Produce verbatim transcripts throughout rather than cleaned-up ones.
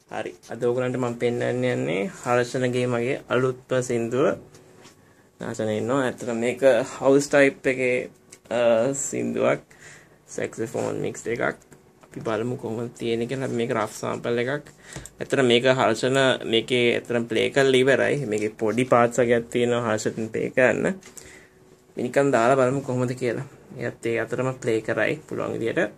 හරි. අද ඔයගලන්ට මම පෙන්නන්න යන්නේ හර්ෂණගේ මගේ අලුත්ම සින්දුව. නාසන ඉන්නවා. ඇත්තට මේක house type එකේ සින්දුවක්. saxophone mix එකක්. අපි බලමු කොහොමද තියෙන්නේ කියලා. මේක rough sample එකක්. ඇත්තට මේක හර්ෂණ මේකේ ඇත්තටම play කරලා ඉවරයි. මේකේ පොඩි parts එකක් තියෙනවා හර්ෂණ play කරන්න. මිනිකන් දාලා බලමු කොහොමද කියලා. ඒත් ඒ අතරම play කරයි පුළුවන් විදියට.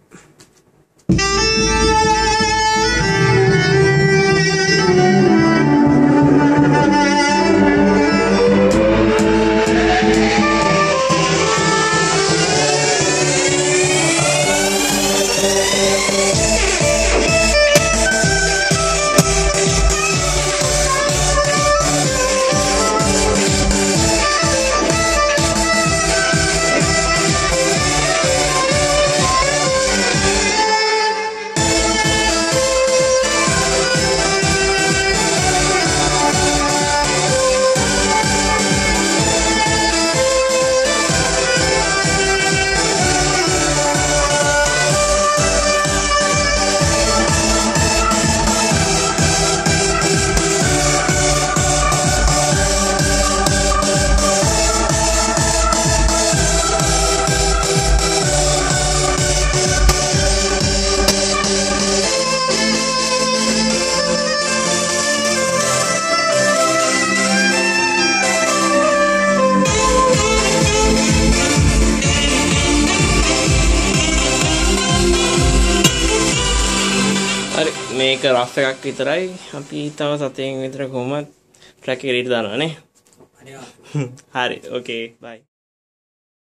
මේක රෆ් එකක් විතරයි. අපි තව සතෙන් විතර කොහොමද ට්‍රැක් එක එකට දානවා නේ. හරි. ඕකේ. බයි.